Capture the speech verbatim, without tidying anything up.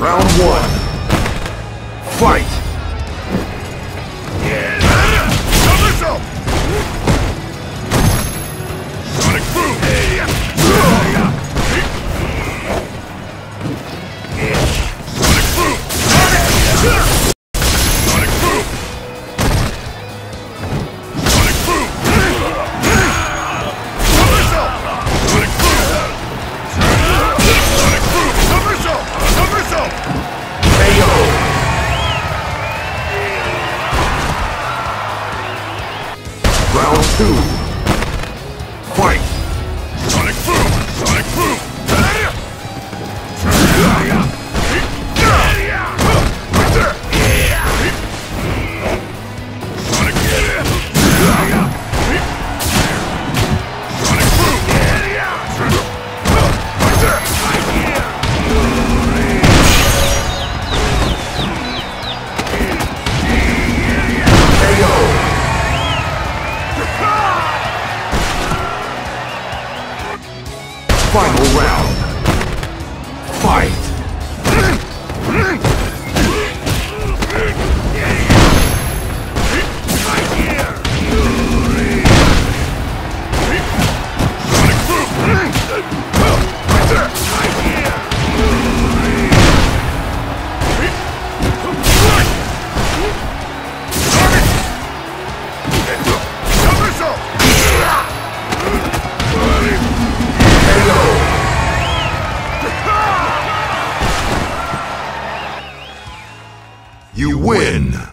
Round one. Fight! Somersault! Sonic Boom! Sonic Boom! Sonic Boom! Sonic Boom! Somersault! Sonic Boom! Sonic Boom! Somersault! Somersault! K O! Round two. Fight! Sonic Boom! Sonic Boom! Sonic Sonic Boom! K O! Final round. Fight! Sonic Boom! Somersault! K O! You win!